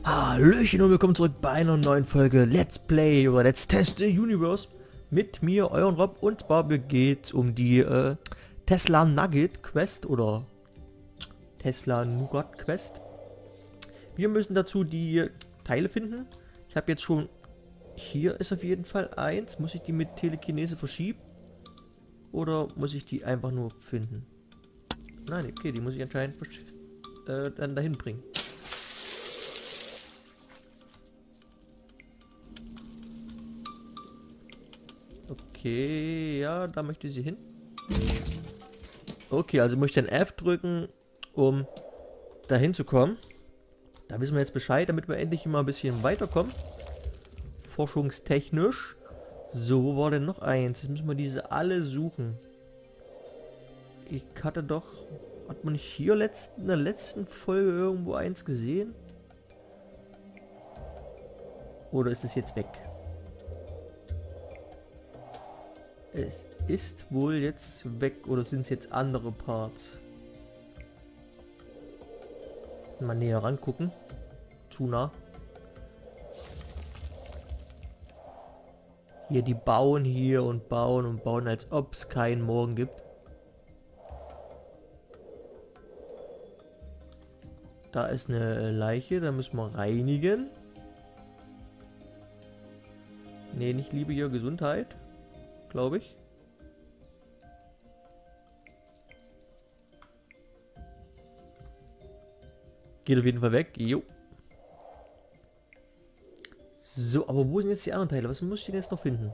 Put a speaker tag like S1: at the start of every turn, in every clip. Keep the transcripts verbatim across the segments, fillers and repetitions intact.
S1: Hallöchen und willkommen zurück bei einer neuen Folge Let's Play oder Let's Test the Universe mit mir, euren Rob, und zwar geht es um die äh, Tesla Nugget Quest oder Tesla Nougat Quest. Wir müssen dazu die Teile finden. Ich habe jetzt schon, hier ist auf jeden Fall eins. Muss ich die mit Telekinese verschieben? Oder muss ich die einfach nur finden? Nein, okay, die muss ich anscheinend äh, dann dahin bringen. Okay, ja, da möchte sie hin. Okay, also muss ich dann F drücken, um dahin zu kommen. Da wissen wir jetzt Bescheid, damit wir endlich mal ein bisschen weiterkommen. Forschungstechnisch. So, wo war denn noch eins? Jetzt müssen wir diese alle suchen. Ich hatte doch... Hat man nicht hier letzt, in der letzten Folge irgendwo eins gesehen? Oder ist es jetzt weg? Es ist wohl jetzt weg, oder sind es jetzt andere Parts? Mal näher rangucken. Zu nah. Hier, die bauen hier und bauen und bauen, als ob es keinen Morgen gibt. Da ist eine Leiche, da müssen wir reinigen. Ne, nicht liebe hier Gesundheit. Glaube ich. Geht auf jeden Fall weg. Jo. So, aber wo sind jetzt die anderen Teile? Was muss ich denn jetzt noch finden?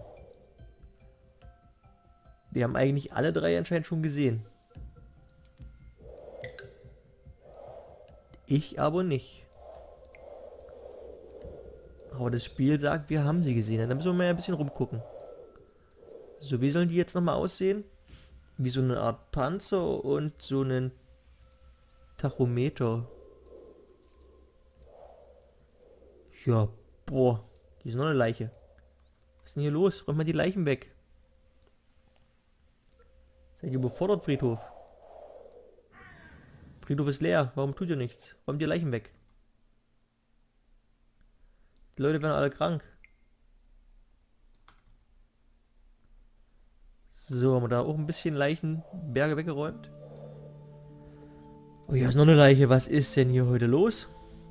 S1: Wir haben eigentlich alle drei anscheinend schon gesehen. Ich aber nicht. Aber das Spiel sagt, wir haben sie gesehen. Dann müssen wir mal ein bisschen rumgucken. So, wie sollen die jetzt nochmal aussehen? Wie so eine Art Panzer und so einen Tachometer. Ja, boah. Die ist noch eine Leiche. Was ist denn hier los? Räumt mal die Leichen weg. Seid ihr überfordert, Friedhof? Friedhof ist leer. Warum tut ihr nichts? Räumt die Leichen weg. Die Leute werden alle krank. So, haben wir da auch ein bisschen Leichenberge weggeräumt. Oh, hier ist noch eine Leiche. Was ist denn hier heute los?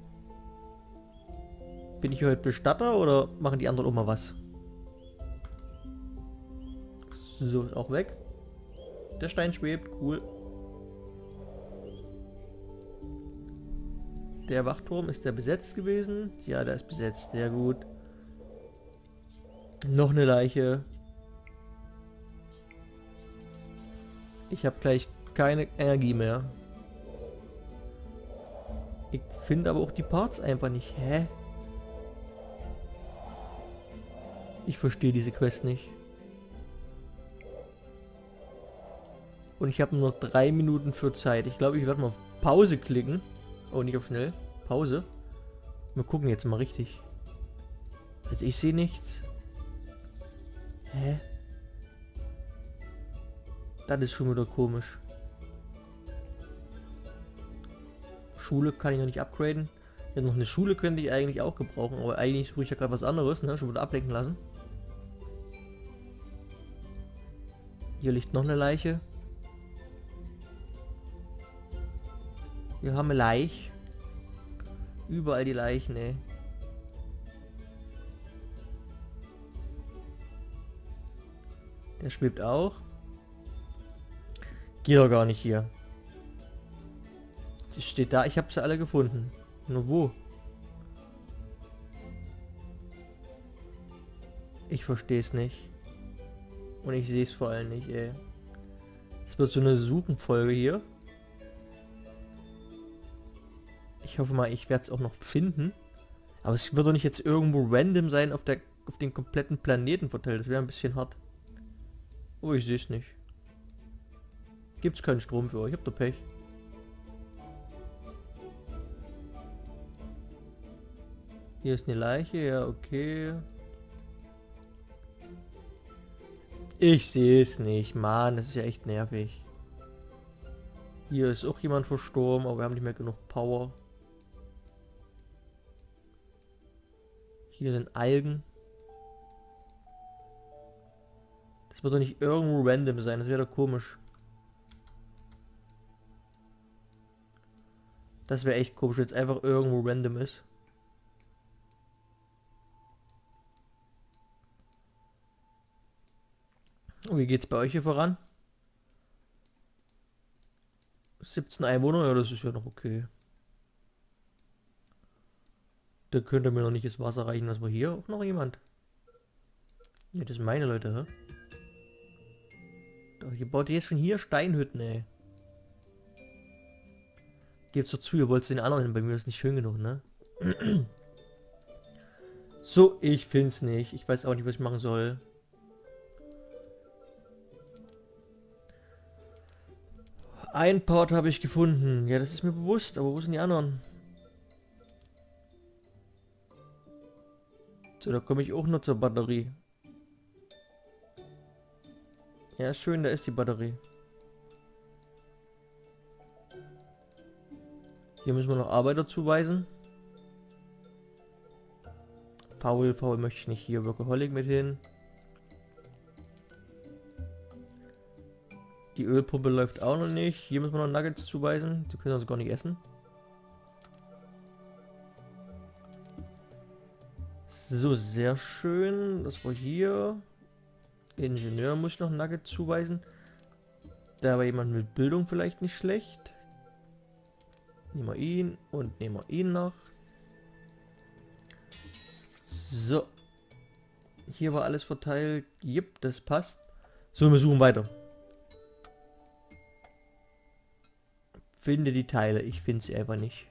S1: Bin ich heute Bestatter oder machen die anderen auch mal was? So, ist auch weg. Der Stein schwebt. Cool. Der Wachturm, ist der besetzt gewesen? Ja, der ist besetzt. Sehr gut. Noch eine Leiche. Ich habe gleich keine Energie mehr. Ich finde aber auch die Parts einfach nicht. Hä? Ich verstehe diese Quest nicht. Und ich habe nur noch drei Minuten für Zeit. Ich glaube, ich werde mal auf Pause klicken. Oh, nicht auf schnell. Pause. Wir gucken jetzt mal richtig. Also ich sehe nichts. Hä? Das ist schon wieder komisch. Schule kann ich noch nicht upgraden. Ja, noch eine Schule könnte ich eigentlich auch gebrauchen, aber eigentlich suche ich ja gerade was anderes, ne? Schon wieder ablenken lassen. Hier liegt noch eine Leiche. Wir haben eine Leiche. Überall die Leichen, ey. Der schwebt auch. Geht doch gar nicht hier. Sie steht da, ich habe sie alle gefunden. Nur wo? Ich verstehe es nicht. Und ich sehe es vor allem nicht, ey. Es wird so eine Suchenfolge hier. Ich hoffe mal, ich werde es auch noch finden. Aber es wird doch nicht jetzt irgendwo random sein auf, der, auf den kompletten Planeten verteilt. Das wäre ein bisschen hart. Oh, ich sehe es nicht. Gibt es keinen Strom für euch? Ich hab doch Pech. Hier ist eine Leiche, ja, okay. Ich sehe es nicht, Mann, das ist ja echt nervig. Hier ist auch jemand verstorben, aber wir haben nicht mehr genug Power. Hier sind Algen. Das wird doch nicht irgendwo random sein, das wäre doch komisch. Das wäre echt komisch, wenn es einfach irgendwo random ist. Und wie geht's bei euch hier voran? siebzehn Einwohner, ja, das ist ja noch okay. Da könnte mir noch nicht das Wasser reichen, was wir hier auch noch jemand. Ne, das sind meine Leute, hä? Doch, ihr baut jetzt schon hier Steinhütten, ey. Gebt's doch zu, ihr wollt den anderen hin, bei mir ist nicht schön genug, ne? So, ich find's nicht. Ich weiß auch nicht, was ich machen soll. Ein Port habe ich gefunden. Ja, das ist mir bewusst, aber wo sind die anderen? So, da komme ich auch nur zur Batterie. Ja, schön, da ist die Batterie. Hier müssen wir noch Arbeiter zuweisen. Faul, faul möchte ich nicht. Hier Workaholic mit hin. Die Ölpumpe läuft auch noch nicht. Hier müssen wir noch Nuggets zuweisen. Die können wir uns gar nicht essen. So, sehr schön. Das war hier. Ingenieur muss ich noch Nuggets zuweisen. Da war jemand mit Bildung vielleicht nicht schlecht. Nehmen wir ihn und nehmen wir ihn noch. So. Hier war alles verteilt. Jep, das passt. So, wir suchen weiter. Finde die Teile. Ich finde sie einfach nicht.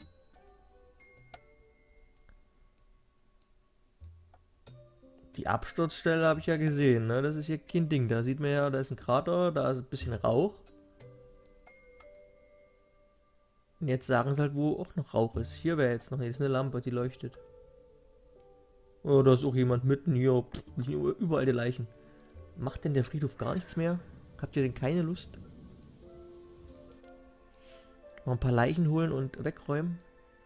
S1: Die Absturzstelle habe ich ja gesehen, ne? Das ist hier kein Ding. Da sieht man ja, da ist ein Krater, da ist ein bisschen Rauch. Und jetzt sagen sie halt, wo auch noch Rauch ist. Hier wäre jetzt noch hier ist eine Lampe, die leuchtet. Oh, da ist auch jemand mitten hier. Pff, überall die Leichen. Macht denn der Friedhof gar nichts mehr? Habt ihr denn keine Lust? Mal ein paar Leichen holen und wegräumen.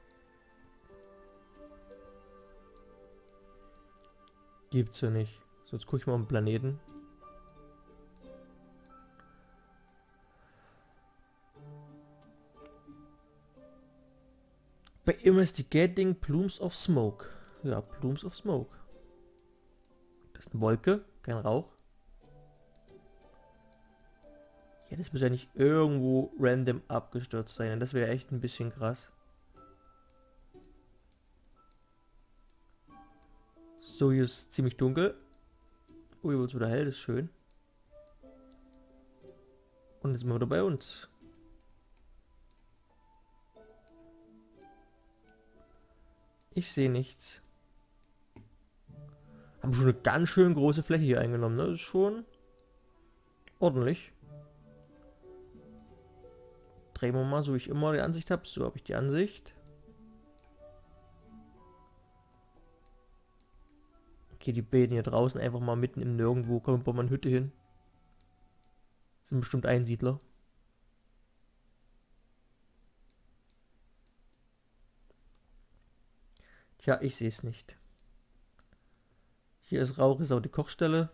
S1: Gibt's ja nicht. So, jetzt gucke ich mal auf den Planeten. Bei Investigating Plumes of Smoke. Ja, Plumes of Smoke. Das ist eine Wolke, kein Rauch. Ja, das muss ja nicht irgendwo random abgestürzt sein. Das wäre echt ein bisschen krass. So, hier ist ziemlich dunkel. Oh, hier wird es wieder hell, das ist schön. Und jetzt sind wir wieder bei uns. Ich sehe nichts. Haben schon eine ganz schön große Fläche hier eingenommen, ne? Das ist schon ordentlich. Drehen wir mal, so wie ich immer die Ansicht habe. So habe ich die Ansicht. Okay, die beten hier draußen einfach mal mitten im Nirgendwo. Kommen wir mal eine Hütte hin. Das sind bestimmt Einsiedler. Tja, ich sehe es nicht. Hier ist Rauch, ist auch die Kochstelle.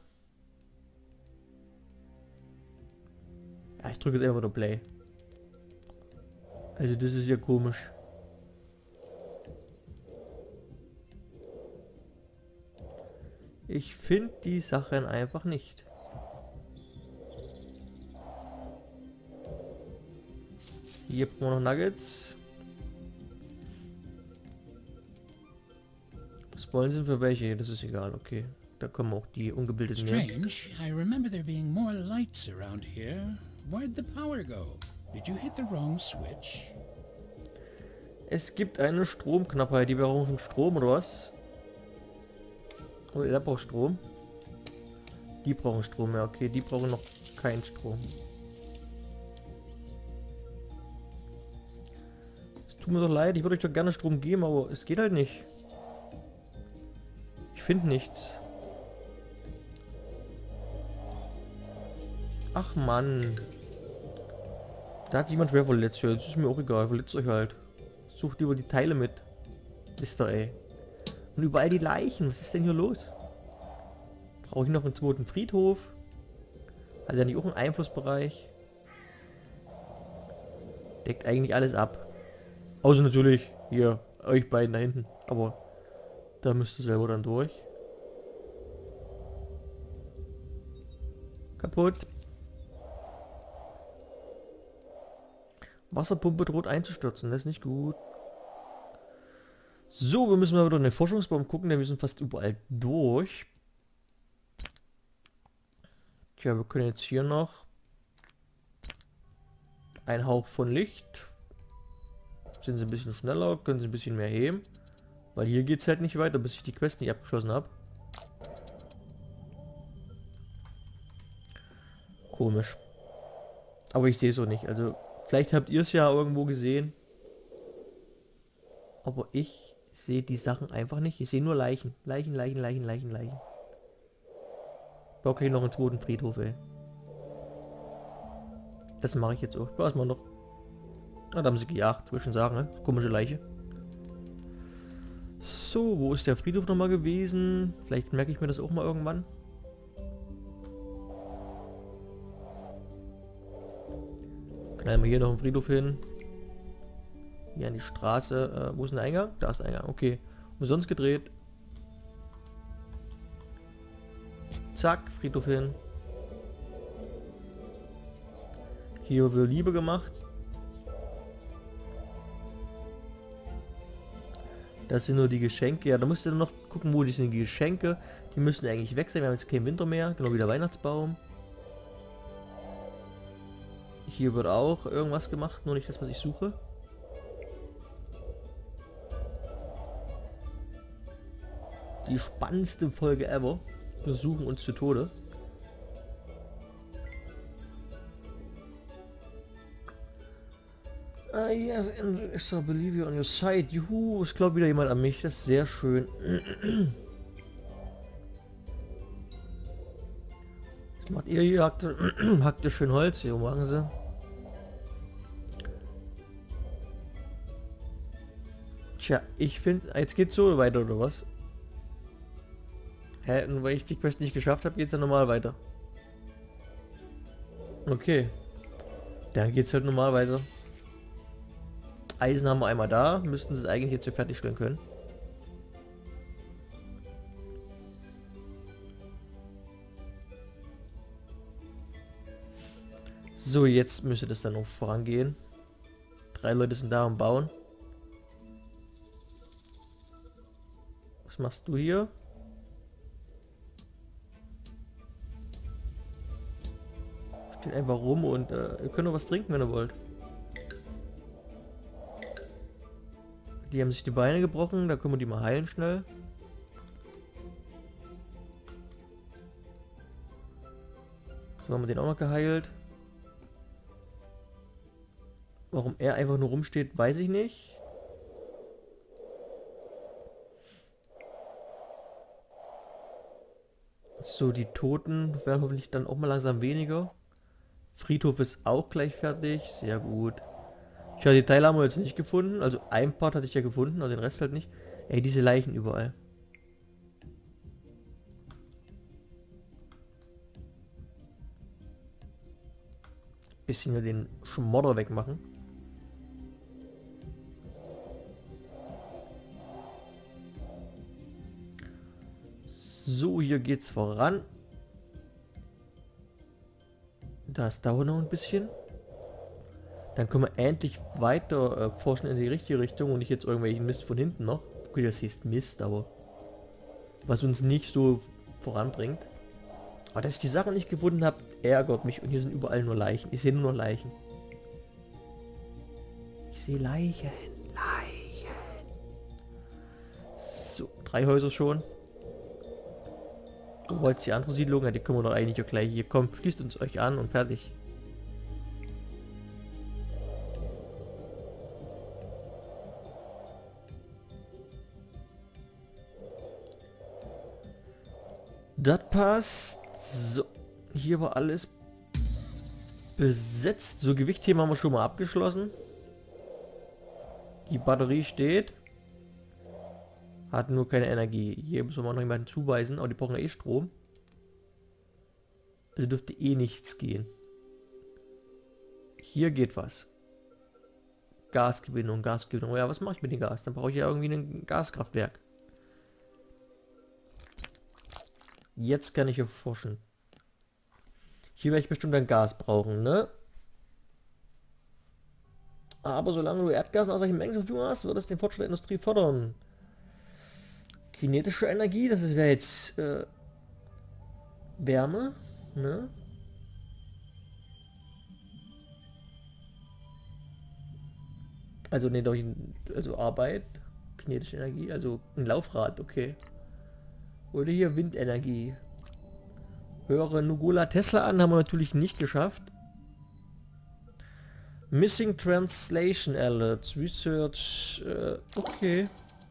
S1: Ja, ich drücke jetzt einfach wieder Play. Also das ist ja komisch. Ich finde die Sachen einfach nicht. Hier haben wir noch Nuggets. Was wollen sie für welche? Das ist egal, okay. Da kommen auch die ungebildeten mehr.
S2: Strange. I remember there being more lights around here. Where'd the power go? Did you hit the wrong switch?
S1: Es gibt eine Stromknappheit. Die brauchen schon Strom oder was? Oh, der braucht Strom. Die brauchen Strom, ja okay. Die brauchen noch keinen Strom. Es tut mir doch leid. Ich würde euch doch gerne Strom geben, aber es geht halt nicht. Ich finde nichts. Ach Mann. Da hat sich jemand schwer verletzt. Das ist mir auch egal. Verletzt euch halt. Sucht lieber die Teile mit. Ist da ey. Und überall die Leichen. Was ist denn hier los? Brauche ich noch einen zweiten Friedhof? Hat er nicht auch einen Einflussbereich? Deckt eigentlich alles ab. Außer natürlich hier, euch beiden da hinten. Aber da müsst ihr selber dann durch. Kaputt. Wasserpumpe droht einzustürzen. Das ist nicht gut. So, wir müssen mal wieder in den Forschungsbaum gucken, denn wir sind fast überall durch. Tja, wir können jetzt hier noch ein Hauch von Licht. Sind sie ein bisschen schneller, können sie ein bisschen mehr heben. Weil hier geht es halt nicht weiter, bis ich die Quest nicht abgeschlossen habe. Komisch. Aber ich sehe es auch nicht. Also, vielleicht habt ihr es ja irgendwo gesehen. Aber ich sehe die Sachen einfach nicht. Ich sehe nur Leichen. Leichen, Leichen, Leichen, Leichen, Leichen. Ich brauche gleich noch einen zweiten Friedhof, ey. Das mache ich jetzt auch. Was mal noch. Na, da haben sie gejagt, würde ich schon sagen, ne? Komische Leiche. So, wo ist der Friedhof nochmal gewesen? Vielleicht merke ich mir das auch mal irgendwann. Knallen wir hier noch einen Friedhof hin. Hier an die Straße. Äh, wo ist der Eingang? Da ist der Eingang. Okay. Umsonst gedreht. Zack, Friedhof hin. Hier wird Liebe gemacht. Das sind nur die Geschenke. Ja, da musst du noch gucken, wo die sind die Geschenke. Die müssen eigentlich weg sein. Wir haben jetzt keinen Winter mehr. Genau wie der Weihnachtsbaum. Hier wird auch irgendwas gemacht, nur nicht das, was ich suche. Die spannendste Folge ever. Wir suchen uns zu Tode. Ah ja, yes, I believe you on your side. Juhu, es glaubt wieder jemand an mich. Das ist sehr schön. Was macht ihr hier? Hackt, hackt ihr schön Holz? Hier machen sie. Tja, ich finde, jetzt geht's so weiter oder was? Hä, und weil ich die Quest nicht geschafft habe, geht's ja normal weiter. Okay. Dann geht's halt normal weiter. Eisen haben wir einmal da, müssten sie es eigentlich jetzt hier fertigstellen können. So, jetzt müsste das dann noch vorangehen. Drei Leute sind da am Bauen. Was machst du hier? Steht einfach rum und äh, ihr könnt noch was trinken, wenn ihr wollt. Die haben sich die Beine gebrochen, da können wir die mal heilen schnell. So haben wir den auch noch geheilt. Warum er einfach nur rumsteht, weiß ich nicht. So, die Toten werden hoffentlich dann auch mal langsam weniger. Friedhof ist auch gleich fertig, sehr gut. Ich habe die Teile haben wir jetzt nicht gefunden. Also ein Part hatte ich ja gefunden, aber den Rest halt nicht. Ey, diese Leichen überall. Bisschen hier den Schmodder wegmachen. So, hier geht's voran. Das dauert noch ein bisschen. Dann können wir endlich weiter äh, forschen in die richtige Richtung und nicht jetzt irgendwelchen Mist von hinten noch. Gut, das heißt Mist, aber was uns nicht so voranbringt. Aber dass ich die Sache nicht gefunden habe, ärgert mich. Und hier sind überall nur Leichen. Ich sehe nur noch Leichen. Ich sehe Leichen. Leichen. So, drei Häuser schon. Du wolltest die andere Siedlung? Ja, die können wir doch eigentlich auch gleich. Hier, kommt, schließt uns euch an und fertig. Das passt. So, hier war alles besetzt. So, Gewichtheben haben wir schon mal abgeschlossen. Die Batterie steht. Hat nur keine Energie. Hier müssen wir noch jemanden zuweisen, aber die brauchen ja eh Strom. Also dürfte eh nichts gehen. Hier geht was. Gasgewinnung, Gasgewinnung. Ja, was mache ich mit dem Gas? Dann brauche ich ja irgendwie ein Gaskraftwerk. Jetzt kann ich erforschen. Hier werde ich bestimmt ein Gas brauchen, ne? Aber solange du Erdgas in ausreichend Mengen zur Verfügung hast, wird es den Fortschritt der Industrie fördern. Kinetische Energie, das wäre jetzt äh, Wärme, ne? Also ne, durch also Arbeit, kinetische Energie, also ein Laufrad, okay. Oder hier Windenergie. Höhere Nikola Tesla an, haben wir natürlich nicht geschafft. Missing Translation Alerts, Research, äh, okay.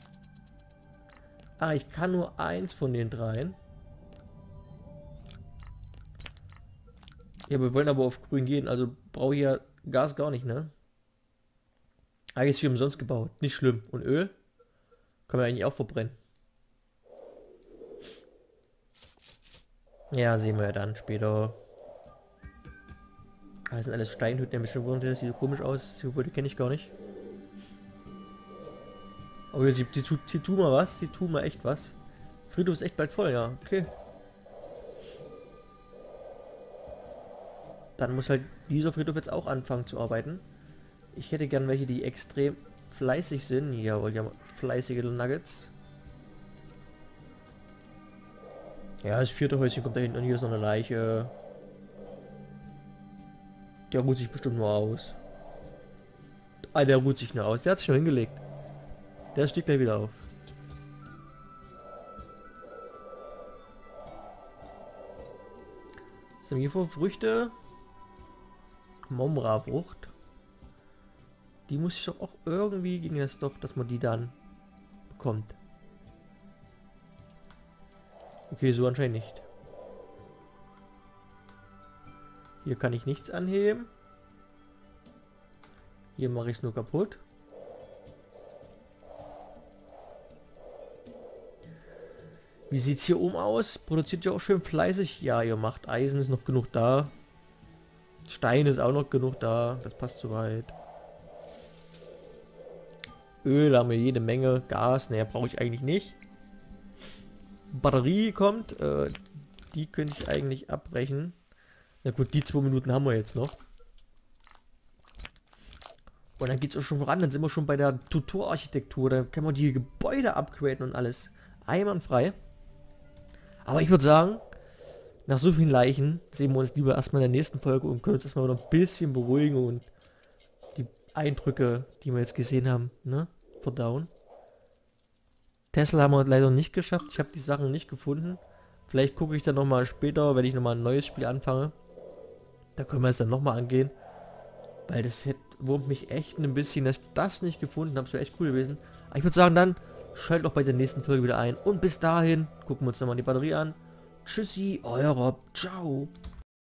S1: Ah, ich kann nur eins von den dreien. Ja, wir wollen aber auf grün gehen, also brauche ich ja Gas gar nicht, ne? Eigentlich ist hier umsonst gebaut, nicht schlimm. Und Öl? Kann man eigentlich auch verbrennen. Ja, sehen wir ja dann später. Das sind alles Steinhütten, der mich schon wundert, das sieht so komisch aus. Die Gebäude kenne ich gar nicht. Aber sie, die, die, die tun mal was, sie tun mal echt was. Friedhof ist echt bald voll, ja, okay. Dann muss halt dieser Friedhof jetzt auch anfangen zu arbeiten. Ich hätte gern welche, die extrem fleißig sind. Jawohl, ja, fleißige Nuggets. Ja, das vierte Häuschen kommt da hinten und hier ist noch eine Leiche. Der ruht sich bestimmt nur aus. Ah, der ruht sich nur aus. Der hat sich nur hingelegt. Der stieg gleich wieder auf. Was haben wir hier für Früchte? Momra-Frucht. Die muss ich doch auch irgendwie, ging es doch, dass man die dann bekommt. Okay, so anscheinend nicht. Hier kann ich nichts anheben. Hier mache ich es nur kaputt. Wie sieht es hier oben aus? Produziert ihr auch schön fleißig? Ja, ihr macht Eisen, ist noch genug da. Stein ist auch noch genug da. Das passt soweit. Öl haben wir jede Menge. Gas, naja, brauche ich eigentlich nicht. Batterie kommt. Äh, die könnte ich eigentlich abbrechen. Na gut, die zwei Minuten haben wir jetzt noch. Und dann geht es auch schon voran. Dann sind wir schon bei der Tutorarchitektur. Da kann man die Gebäude upgraden und alles. Einwandfrei. Aber ich würde sagen, nach so vielen Leichen sehen wir uns lieber erstmal in der nächsten Folge und können uns erstmal wieder ein bisschen beruhigen und die Eindrücke, die wir jetzt gesehen haben, ne, verdauen. Tesla haben wir leider nicht geschafft. Ich habe die Sachen nicht gefunden. Vielleicht gucke ich dann nochmal später, wenn ich nochmal ein neues Spiel anfange. Da können wir es dann nochmal angehen. Weil das hätte, wurmt mich echt ein bisschen, dass ich das nicht gefunden habe. Das wäre echt cool gewesen. Aber ich würde sagen dann, schaltet auch bei der nächsten Folge wieder ein. Und bis dahin gucken wir uns nochmal die Batterie an. Tschüssi, euer Rob. Ciao.